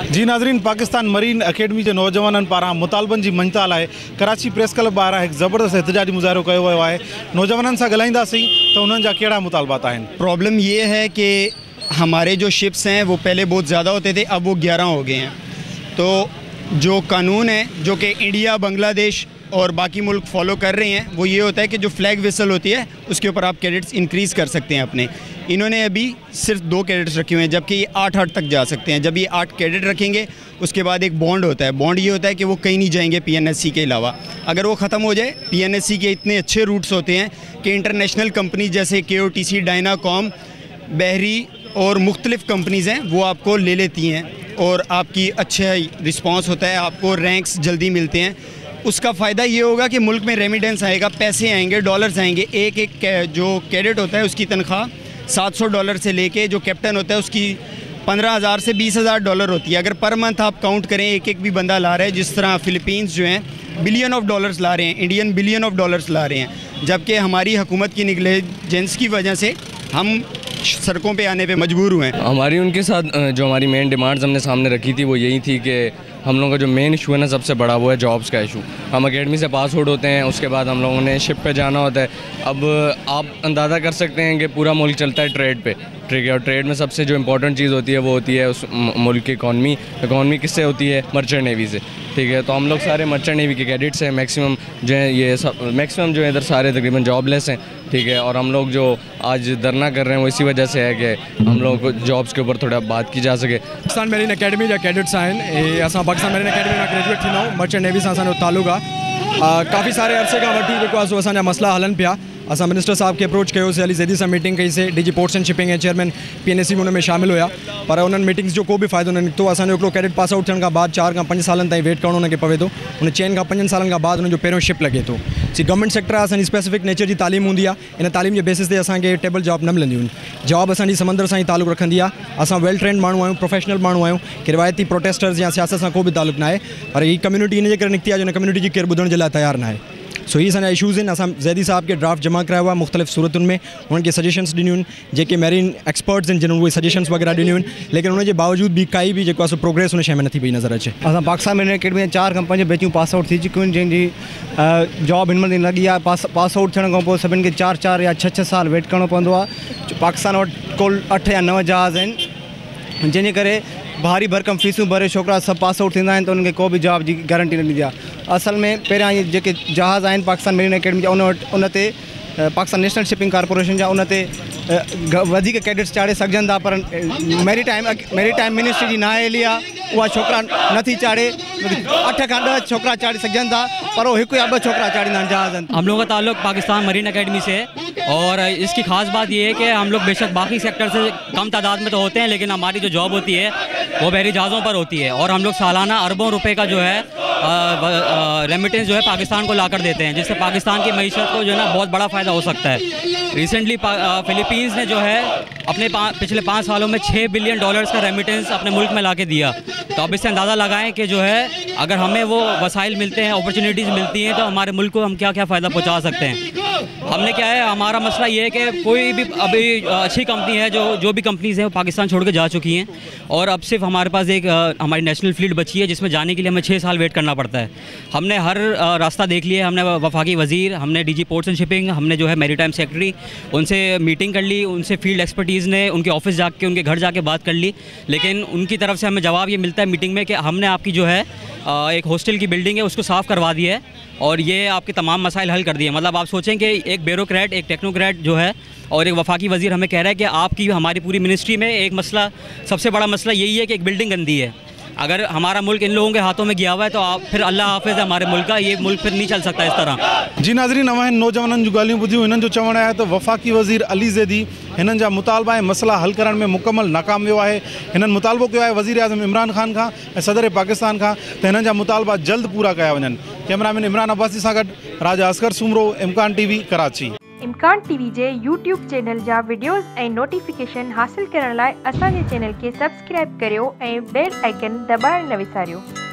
जी नाज़रीन, Pakistan marine academy के नौजवाननि पारां मुतालबनि जी मंजताल आहे। कराची प्रेस क्लब ॿाहिरां हिकु ज़बरदस्त एहतजाजी मुज़ाहिरो कयो वियो आहे। नौजवाननि सां ॻाल्हाईंदासीं त उन्हनि जा कहिड़ा मुतालबात आहिनि। प्रॉब्लम ये है कि हमारे जो शिप्स हैं वो पहले बहुत ज़्यादा होते थे, अब वो 11 हो गए हैं। तो जो कानून है जो कि इंडिया, बांग्लादेश और बाकी मुल्क फॉलो कर रहे हैं वो ये होता है कि जो फ्लैग विसल होती है उसके ऊपर आप कैडेट्स इंक्रीज़ कर सकते हैं अपने। इन्होंने अभी सिर्फ 2 कैडेट्स रखे हुए हैं, जबकि ये 8 तक जा सकते हैं। जब ये 8 कैडेट रखेंगे उसके बाद एक बॉन्ड होता है। बॉन्ड ये होता है कि वो कहीं नहीं जाएंगे PNSC के अलावा। अगर वो ख़त्म हो जाए, PNSC के इतने अच्छे रूट्स होते हैं कि इंटरनेशनल कंपनी जैसे KOTC, डायनाकॉम, बहरी और मुख्तलिफ़ कंपनीज़ हैं वो आपको ले लेती हैं और आपकी अच्छा रिस्पॉन्स होता है, आपको रैंक्स जल्दी मिलते हैं। उसका फ़ायदा ये होगा कि मुल्क में रेमिडेंस आएगा, पैसे आएंगे, डॉलर्स आएंगे। एक जो कैडेट होता है उसकी तनख्वाह $700 से लेके जो कैप्टन होता है उसकी 15,000 से $20,000 होती है। अगर पर मंथ आप काउंट करें, एक भी बंदा ला रहा है, जिस तरह फ़िलीपींस जो हैं बिलियन ऑफ डॉलर्स ला रहे हैं, इंडियन बिलियन ऑफ डॉलर्स ला रहे हैं, जबकि हमारी हुकूमत की निगलेजेंस की वजह से हम सड़कों पे आने पे मजबूर हुए हैं। हमारी उनके साथ जो हमारी मेन डिमांड्स हमने सामने रखी थी वो यही थी कि हम लोगों का जो मेन इशू है ना सबसे बड़ा, वो है जॉब्स का इशू। हम अकेडमी से पास आउट होते हैं, उसके बाद हम लोगों ने शिप पे जाना होता है। अब आप अंदाज़ा कर सकते हैं कि पूरा मुल्क चलता है ट्रेड पे, ठीक है। और ट्रेड में सबसे जो इंपॉर्टेंट चीज़ होती है वो होती है उस मुल्क की इकॉनमी किससे होती है? मर्चेंट नेवी से, ठीक है। तो हम लोग सारे मर्चेंट नेवी के कैडेट्स हैं। मैक्सिमम जो है ये सब मैक्सिमम जो है इधर सारे तकरीबन जॉबलेस हैं, ठीक है। और हम लोग जो आज धरना कर रहे हैं वो इसी वजह से है कि हम लोगों को जॉब्स के ऊपर थोड़ा बात की जा सके। पाकिस्तान मरीन अकेडमी जा कैडेट्स आहिनि। असां पाकिस्तान मरीन अकेडमी में ग्रेजुएट थींदा आहियूं। मर्चेंट नेवी सां असांजो ताल्लुक़ु आहे। काफ़ी सारे अरसे खां वठी जेको आहे सो असांजा मसला हलनि पिया। असां मिनिस्टर साहब के अप्रोच कयोसीं, अली ज़ैदी सां मीटिंग कईसीं, DG पोर्ट्स एंड शिपिंग ऐं चेयरमैन PNSC में उन में शामिल हुआ, पर उन्हनि मीटिंग्स जो को भी फ़ाइदो न निकितो। असांजो हिकिड़ो कैडेट पास आउट थियण खां बाद 4 खां 5 सालनि ताईं वेट करणो उनखे पवे थो। उन 4 खां 5 सालनि खां बाद उनजो पहिरियों शिप लॻे थो। गवर्नमेंट सेक्टर आहे, असांजी स्पेसिफिक नेचर जी तालीम हूंदी आहे। इन तालीम जे बेसिस ते असांखे टेबल जॉब न मिलंदियूं आहिनि। जॉब असांजी समंदर सां ई ताल्लुक़ु रखंदी आहे। असां वेल ट्रेंड माण्हू आहियूं, प्रोफेशनल माण्हू आहियूं, कि रिवायती प्रोटेस्टर्स या सियासत सां को बि ताल्लुक़ु न आहे। पर ही कम्युनिटी इन जे करे निकिती आहे जो कम्युनिटी जी केरु ॿुधण जे लाइ तयारु न आहे। सो ये असांजा इशूज़ आहिनि। असां ज़ैदी साहब के ड्राफ्ट जमा करायो आहे मुख़्तलिफ़ सूरतुनि में, उन्हनि सजेशंस ॾिनियूं आहिनि, जेके मेरीन एक्सपर्ट्स आहिनि जिन्हनि उहे सजेशंस वग़ैरह ॾिनियूं आहिनि, लेकिन उनजे बावजूद भी काई भी जेको आहे सो प्रोग्रेस उन शइ में नथी पई नज़र अचे। असां पाकिस्तान मरीन अकेडमी में 4 खां 5 बैचूं पास आउट थी चुकियूं आहिनि, जंहिंजी जॉब हिन महिल लॻी आहे। पास आउट थियण खां पोइ सभिनि खे 4 या 6 साल वेट करिणो पवंदो आहे। पाकिस्तान वटि कुल 8 या 9 जहाज़ आहिनि, जंहिंजे करे भारी भरकम फीसूं भरे छोकिरा सभु पास आउट थींदा आहिनि, त उनखे को बि जॉब जी गारंटी न ॾींदी आहे। असल में पहिरियां इहे जेके जहाज़ आहिनि पाकिस्तान मरीन अकेडमी जा, उन ते पाकिस्तान नेशनल शिपिंग कॉर्पोरेशन जा उन ते वधीक कैडेट्स चाढ़े सघजनि था, पर मैरीटाइम मिनिस्ट्री जी नाअहली आहे, उहा छोकिरा नथी चाढ़े। 8 खां 10 छोकिरा चाढ़े सघजनि था, पर वो 1 या 2 छोकिरा चाढ़ींदा आहिनि जहाज़नि। हम लोगों का ताल्लुक़ पाकिस्तान मरीन अकेडमी से है, और इसकी ख़ास बात ये है कि हम लोग बेशक बाकी सेक्टर से कम तादाद में तो होते हैं, लेकिन हमारी जो जॉब होती है वो बहरी जहाज़ों पर होती है। और हम लोग सालाना अरबों रुपए का जो है रेमिटेंस जो है पाकिस्तान को लाकर देते हैं, जिससे पाकिस्तान की मईशत को जो है ना बहुत बड़ा फ़ायदा हो सकता है। रिसेंटली फ़िलीपींस ने जो है अपने पिछले 5 सालों में $6 बिलियन का रेमिटेंस अपने मुल्क में लाके दिया। तो अब इससे अंदाज़ा लगाएं कि जो है अगर हमें वो वसाइल मिलते हैं, अपॉर्चुनिटीज़ मिलती हैं, तो हमारे मुल्क को हम क्या क्या फ़ायदा पहुँचा सकते हैं। हमने क्या है, हमारा मसला ये है कि कोई भी अभी अच्छी कंपनी है, जो भी कंपनीज़ हैं वो पाकिस्तान छोड़ के जा चुकी हैं, और अब सिर्फ हमारे पास एक हमारी नेशनल फ्लीट बची है, जिसमें जाने के लिए हमें 6 साल वेट करना पड़ता है। हमने हर रास्ता देख लिया। हमने वफाकी वज़ीर, हमने DG पोर्ट्स एंड शिपिंग, हमने जो है मैरीटाइम सेक्रेटरी, उनसे मीटिंग कर ली, उनसे फील्ड एक्सपर्टीज़ ने उनके ऑफिस जाके उनके घर जाके बात कर ली, लेकिन उनकी तरफ से हमें जवाब ये मिलता है मीटिंग में कि हमने आपकी जो है एक हॉस्टल की बिल्डिंग है उसको साफ़ करवा दी है और ये आपके तमाम मसाइल हल कर दिए। मतलब आप सोचें कि एक ब्यूरोक्रेट, एक टेक्नोक्रेट जो है और एक वफाकी वज़ीर हमें कह रहा है कि आपकी हमारी पूरी मिनिस्ट्री में एक मसला, सबसे बड़ा मसला यही है कि एक बिल्डिंग गंदी है। अगर हमारा मुल्क इन लोगों के हाथों में गया हुआ है तो आप फिर अल्लाह हाफ़िज़ है हमारे मुल्क का, ये मुल्क फिर नहीं चल सकता इस तरह। जी नाज़रीन, अवां नौजवाननि जूं ॻाल्हियूं ॿुधियूं। हिननि जो चवणु आहे त वफ़ाक़ी वज़ीर अली ज़ैदी हिननि जा मुतालबा ऐं मसला हल करण में मुकमल नाकाम वियो आहे। हिननि मुतालबो कयो आहे वज़ीर आज़म इमरान ख़ान खां ऐं सदर पाकिस्तान खां त हिननि जा मुतालबा जल्द पूरा कया वञनि। कैमरामैन इमरान अब्बासी सां गॾु राजा असगर सुमरो, इम्कान TV, कराची। इम्कान TV जे YouTube चैनल जा वीडियोस ऐं नोटिफिकेशन हासिल करण लाइ असांजे चैनल खे सब्सक्राइब करियो ऐं बेल आइकन दॿाइण न विसारियो।